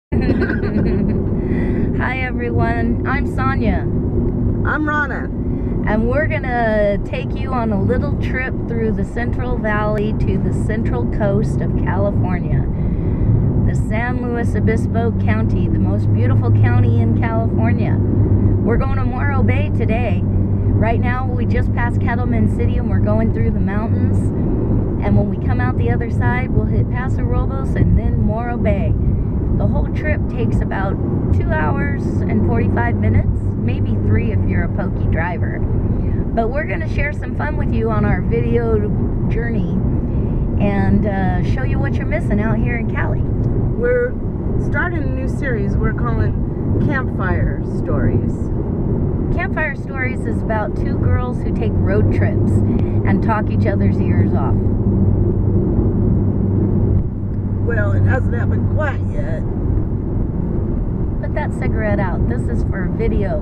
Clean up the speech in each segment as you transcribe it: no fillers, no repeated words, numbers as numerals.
Hi everyone, I'm Sonya. I'm Rona. And we're gonna take you on a little trip through the Central Valley to the Central Coast of California. The San Luis Obispo County, the most beautiful county in California. We're going to Morro Bay today. Right now we just passed Kettleman City and we're going through the mountains. And when we come out the other side, we'll hit Paso Robles and then Morro Bay. The whole trip takes about 2 hours and 45 minutes, maybe 3 if you're a pokey driver. But we're going to share some fun with you on our video journey and show you what you're missing out here in Cali. We're starting a new series we're calling Campfire Stories. Campfire Stories is about 2 girls who take road trips and talk each other's ears off. Well, it hasn't happened quite yet. Put that cigarette out. This is for video.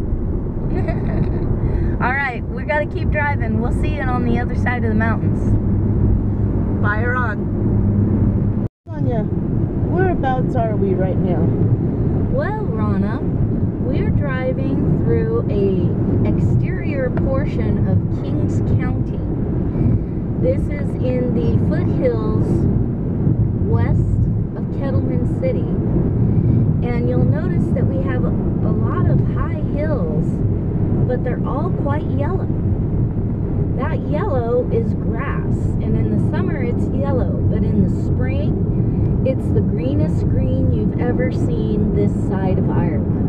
Alright, we gotta keep driving. We'll see you on the other side of the mountains. Fire on. Sonya, whereabouts are we right now? Well, Rona, we're driving through a exterior portion of Kings County. This is in the foothills west of Kettleman City, and you'll notice that we have a lot of high hills, but they're all quite yellow. That yellow is grass, and in the summer it's yellow, but in the spring it's the greenest green you've ever seen this side of Ireland.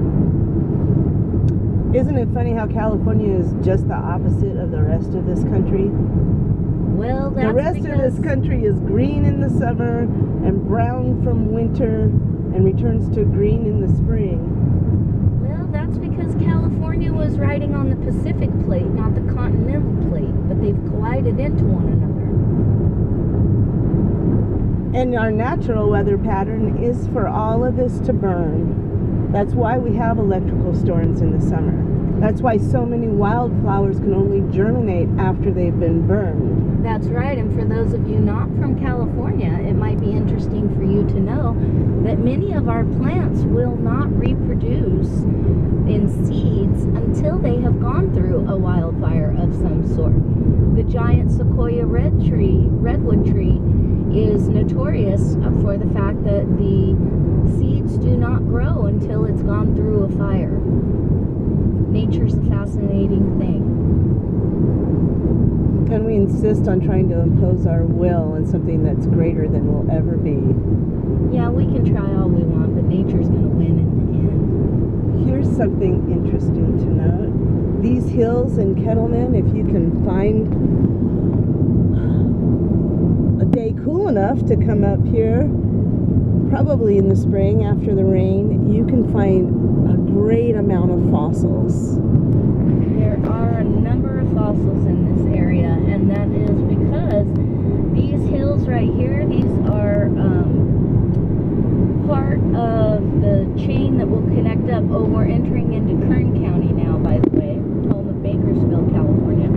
Isn't it funny how California is just the opposite of the rest of this country? Well, that's the rest of this country is green in the summer and brown from winter and returns to green in the spring. Well, that's because California was riding on the Pacific plate, not the continental plate, but they've collided into one another. And our natural weather pattern is for all of this to burn. That's why we have electrical storms in the summer. That's why so many wildflowers can only germinate after they've been burned. That's right, and for those of you not from California, it might be interesting for you to know that many of our plants will not reproduce in seeds until they have gone through a wildfire of some sort. The giant sequoia redwood tree, is notorious for the fact that the seeds do not grow until it's gone through a fire. Nature's a fascinating thing. And we insist on trying to impose our will on something that's greater than we'll ever be. Yeah, we can try all we want, but nature's going to win in the end. Here's something interesting to note. These hills in Kettleman, if you can find a day cool enough to come up here, probably in the spring after the rain, you can find a great amount of fossils. There are a number of fossils in this area, and that is because these hills right here, these are part of the chain that will connect up. Oh, we're entering into Kern County now, by the way, home of Bakersfield, California.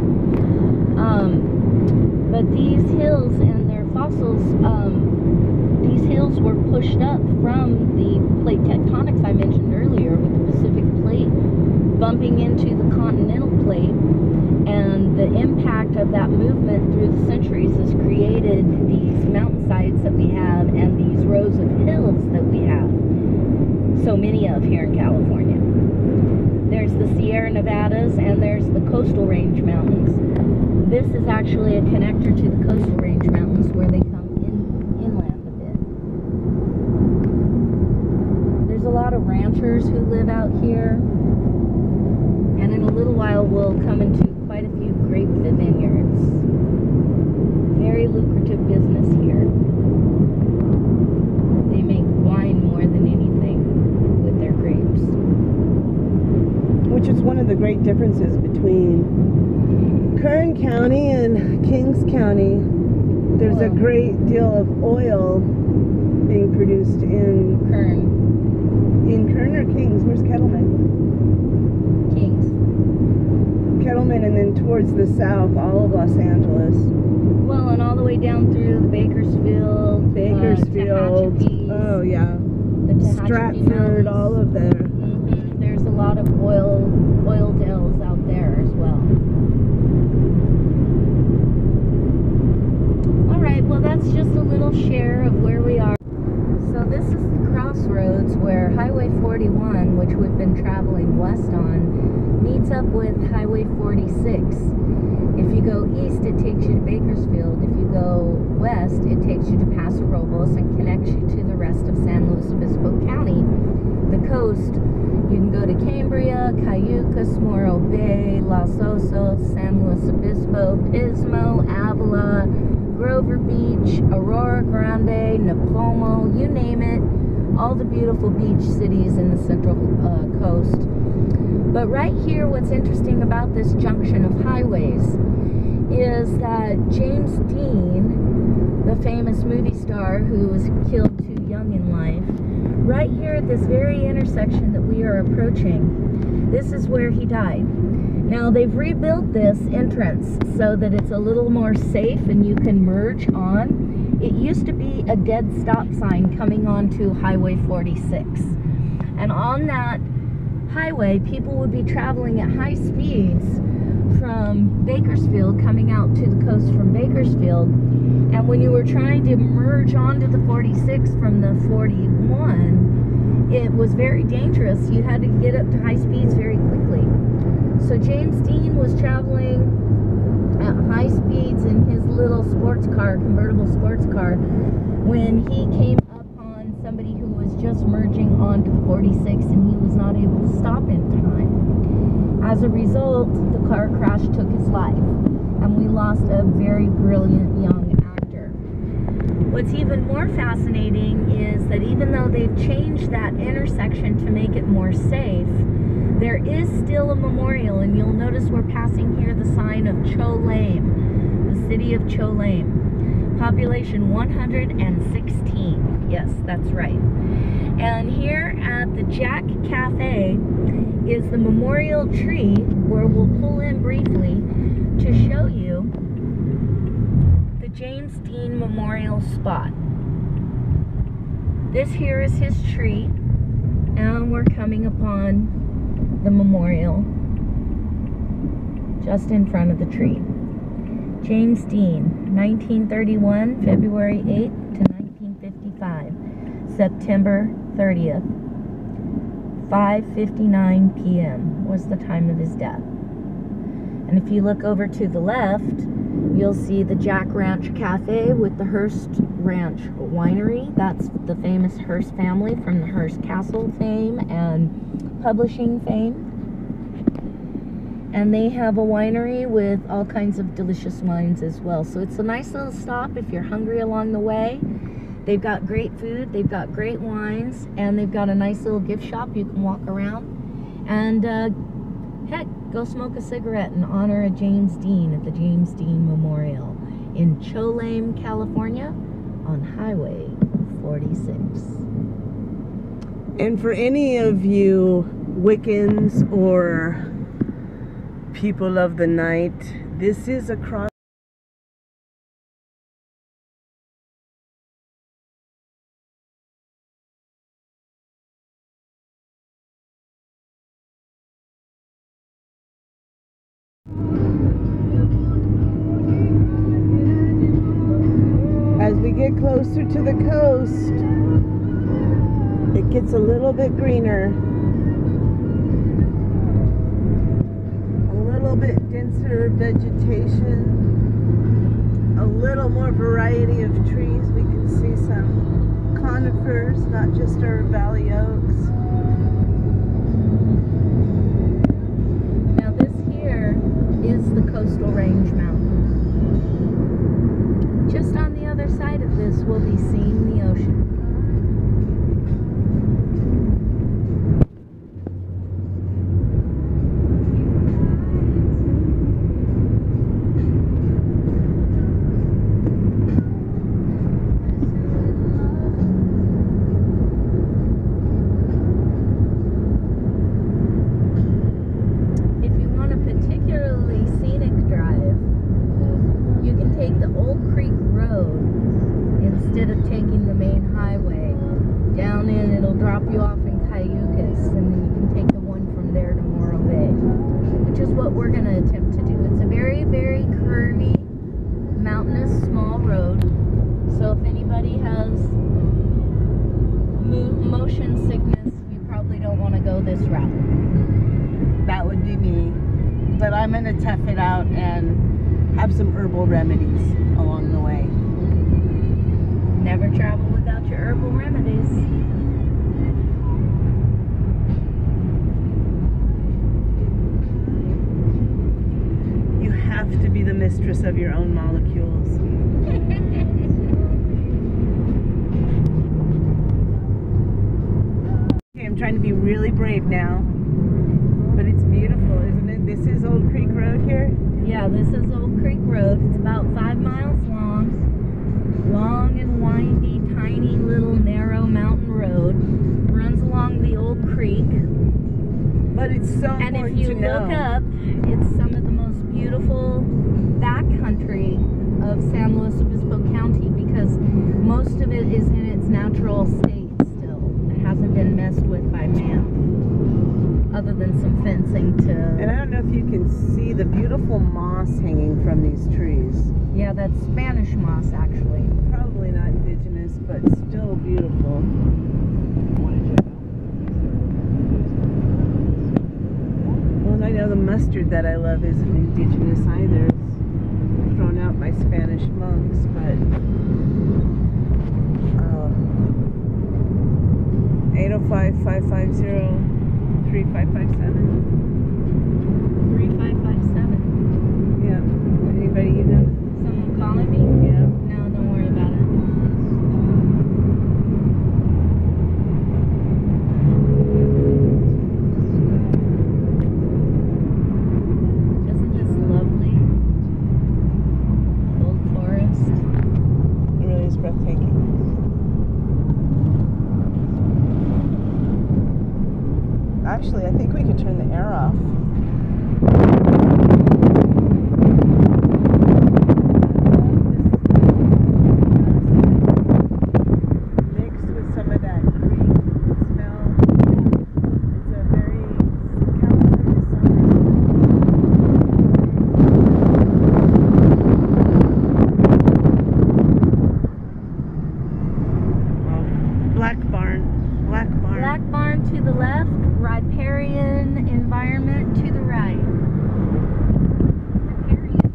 But these hills and their fossils, these hills were pushed up from the plate tectonics I mentioned earlier, with the Pacific plate bumping into the continental plate, and the impact of that movement through the centuries has created these mountainsides that we have and these rows of hills that we have so many of here in California. There's the Sierra Nevadas and there's the Coastal Range Mountains. This is actually a connector to the Coastal Range Mountains where they come inland a bit. There's a lot of ranchers who live out here, and in a little while we'll come into quite a few grape vineyards. Very lucrative business here. They make wine more than anything with their grapes. Which is one of the great differences between Kern County and Kings County. There's a great deal of oil being produced in Kern. In Kern or Kings? Where's Kettleman? Kings. Kettleman, and then towards the south, all of Los Angeles. Well, and all the way down through the Bakersfield, Tehachapi. Oh, yeah. Stratford, all of there. There's a lot of oil dells out there as well. Alright, well that's just a little share of where we are. So this is the crossroads where Highway 41, which we've been traveling west on, meets up with Highway 46. If you go east, it takes you to Bakersfield. If you go west, it takes you to Paso Robles and connects you to the rest of San Luis Obispo County. The coast, you can go to Cambria, Cayucas, Morro Bay, Los Osos, San Luis Obispo, Pismo, Avila, Grover Beach, Aurora Grande, Nipomo, you name it. All the beautiful beach cities in the central coast. But right here, what's interesting about this junction of highways is that James Dean, the famous movie star who was killed too young in life, right here at this very intersection that we are approaching, this is where he died. Now they've rebuilt this entrance so that it's a little more safe and you can merge on. It used to be a dead stop sign coming onto Highway 46. And on that highway, people would be traveling at high speeds from Bakersfield, coming out to the coast from Bakersfield. And when you were trying to merge onto the 46 from the 41, it was very dangerous. You had to get up to high speeds very quickly. So James Dean was traveling at high speeds in his little sports car, convertible sports car, when he came upon somebody who was just merging onto the 46 and he was not able to stop in time. As a result, the car crash took his life, and we lost a very brilliant young actor. What's even more fascinating is that even though they've changed that intersection to make it more safe, there is still a memorial, and you'll notice we're passing here the sign of Cholame, the city of Cholame. Population 116. Yes, that's right. And here at the Jack Cafe is the memorial tree where we'll pull in briefly to show you the James Dean Memorial spot. This here is his tree, and we're coming upon the memorial just in front of the tree. James Dean, 1931, February 8th to 1955, September 30th, 5:59 p.m. was the time of his death. And if you look over to the left, you'll see the Jack Ranch Cafe with the Hearst Ranch Winery. That's the famous Hearst family from the Hearst Castle fame and publishing fame. And they have a winery with all kinds of delicious wines as well. So it's a nice little stop if you're hungry along the way. They've got great food, they've got great wines, and they've got a nice little gift shop you can walk around. And heck, go smoke a cigarette in honor of James Dean at the James Dean Memorial in Cholame, California on Highway 46. And for any of you Wiccans or people of the night, this is a cross. As we get closer to the coast, it gets a little bit greener, a little bit denser vegetation, a little more variety of trees. We can see some conifers, not just our valley oaks. Now this here is the Coastal Range Mountains. Just on the other side of this, we'll be seeing the ocean. we're going to attempt to do. It's a very, very curvy, mountainous, small road. So if anybody has motion sickness, you probably don't want to go this route. That would be me. But I'm going to tough it out and have some herbal remedies along the way. Never travel without your herbal remedies. You have to be the mistress of your own molecules. Okay, I'm trying to be really brave now. But it's beautiful, isn't it? This is Old Creek Road here? Yeah, this is Old Creek Road. It's about 5 miles long. Long and windy, tiny little narrow mountain road. Runs along the old creek. But it's so important to know. And if you look up, it's some of the most beautiful backcountry of San Luis Obispo County because most of it is in its natural state still. It hasn't been messed with by man, other than some fencing to... And I don't know if you can see the beautiful moss hanging from these trees. Yeah, that's Spanish moss, actually. Probably not indigenous, but still beautiful. Well, and I know the mustard that I love isn't indigenous either. It's thrown out by Spanish monks, but... 805-550-3557. 3557. Yeah. Anybody you know? Someone calling me? Yeah. No, don't worry about it. Isn't this lovely? Old forest. It really is breathtaking. Actually, I think we could turn the air off. Mixed with some of that creek smell. It's a very California summer. Oh, Black Barn. Black Barn to the left, riparian environment to the right. Riparian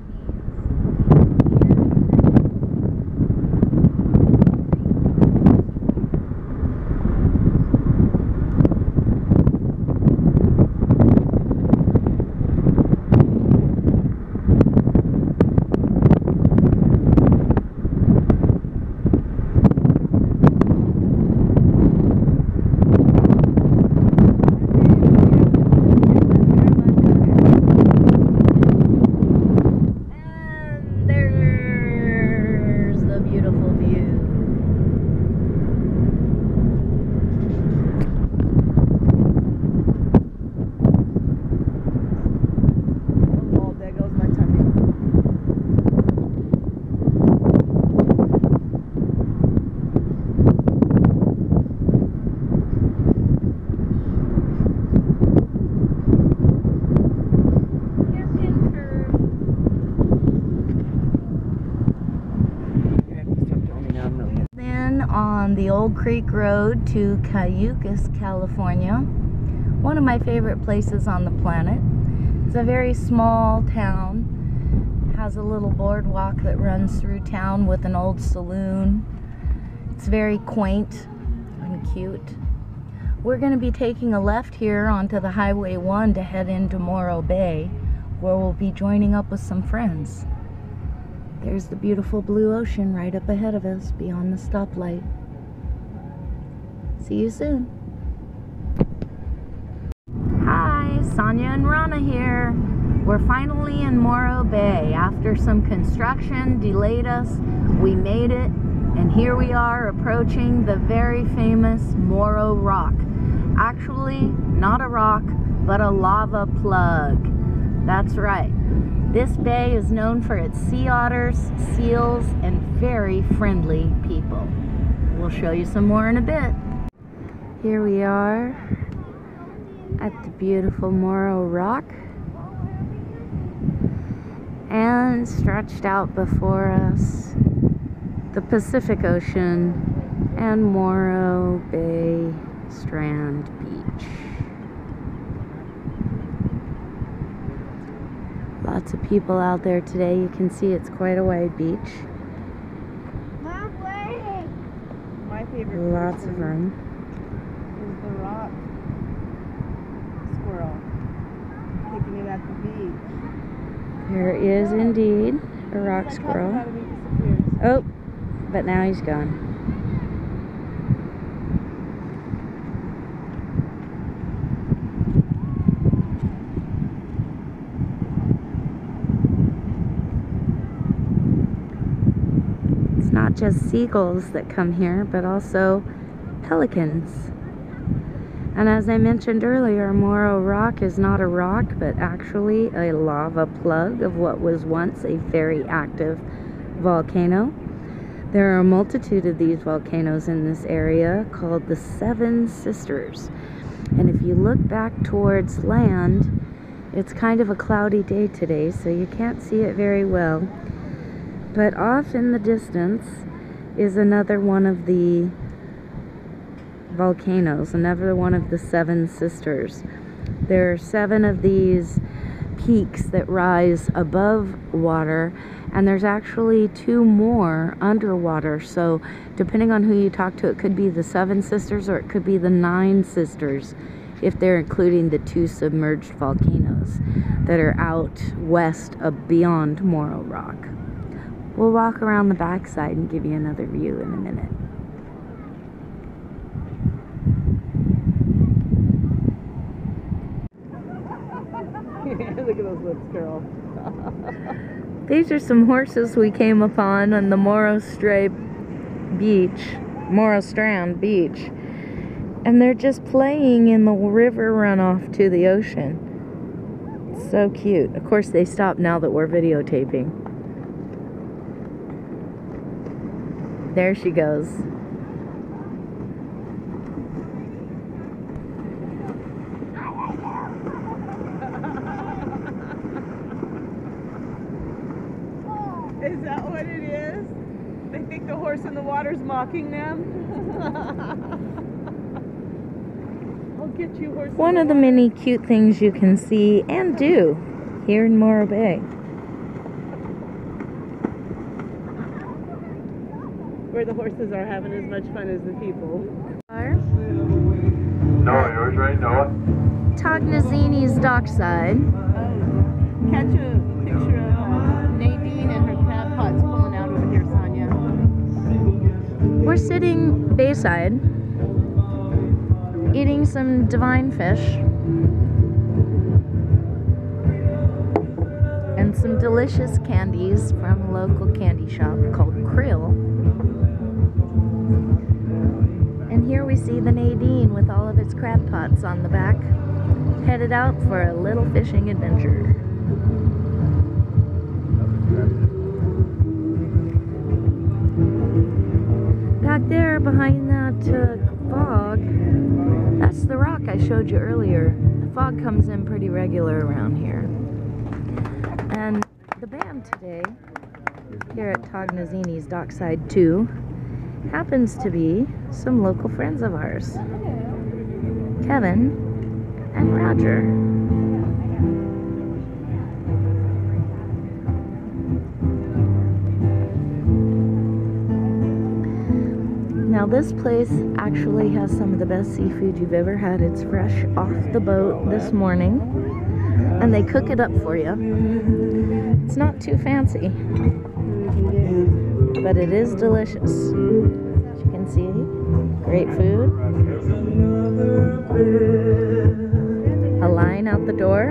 on the Old Creek Road to Cayucas, California. One of my favorite places on the planet. It's a very small town. It has a little boardwalk that runs through town with an old saloon. It's very quaint and cute. We're going to be taking a left here onto the Highway 1 to head into Morro Bay, where we'll be joining up with some friends. There's the beautiful blue ocean right up ahead of us beyond the stoplight. See you soon. Hi, Sonya and Rona here. We're finally in Morro Bay. After some construction delayed us, we made it, and here we are approaching the very famous Morro Rock. Actually, not a rock, but a lava plug. That's right. This bay is known for its sea otters, seals, and very friendly people. We'll show you some more in a bit. Here we are at the beautiful Morro Rock. And stretched out before us, the Pacific Ocean and Morro Bay Strand Beach. Lots of people out there today. You can see it's quite a wide beach. My favorite. Lots of room. Is the rock squirrel taking it at the beach. There is indeed a rock squirrel. Oh, but now he's gone. It's not just seagulls that come here, but also pelicans. And as I mentioned earlier, Morro Rock is not a rock, but actually a lava plug of what was once a very active volcano. There are a multitude of these volcanoes in this area called the Seven Sisters. And if you look back towards land, it's kind of a cloudy day today, so you can't see it very well. But off in the distance is another one of the volcanoes, another one of the Seven Sisters. There are 7 of these peaks that rise above water, and there's actually 2 more underwater. So depending on who you talk to, it could be the 7 Sisters or it could be the 9 Sisters, if they're including the 2 submerged volcanoes that are out west of beyond Morro Rock. We'll walk around the backside and give you another view in a minute. Look at those lips, girl. These are some horses we came upon on the Morro Strand Beach. And they're just playing in the river runoff to the ocean. It's so cute. Of course, they stopped now that we're videotaping. There she goes. Is that what it is? They think the horse in the water's mocking them? I'll get you, horse. One of the many cute things you can see and do here in Morro Bay. Where the horses are having as much fun as the people. Noah, yours right, Noah? Tognazzini's dockside. Catch a picture of Nadine and her crab pots pulling out over here, Sonya. We're sitting bayside, eating some divine fish and some delicious candies from a local candy shop called Krill. And here we see the Nadine with all of its crab pots on the back, headed out for a little fishing adventure. Back there behind that fog, that's the rock I showed you earlier. The fog comes in pretty regular around here. And the band today, here at Tognazzini's Dockside 2, happens to be some local friends of ours, Kevin and Roger. Now this place actually has some of the best seafood you've ever had. It's fresh off the boat this morning, and they cook it up for you. It's not too fancy, but it is delicious. As you can see, great food. A line out the door.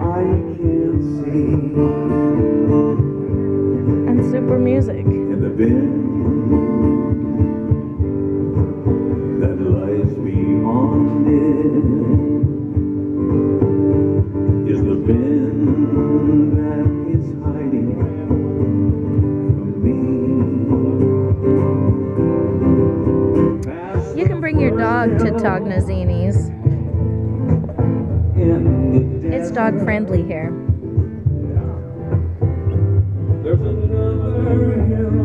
And super music. That lies beyond it is the bin that is hiding from me. You can bring your dog to Tognazzini's. It's dog friendly here. There's another hill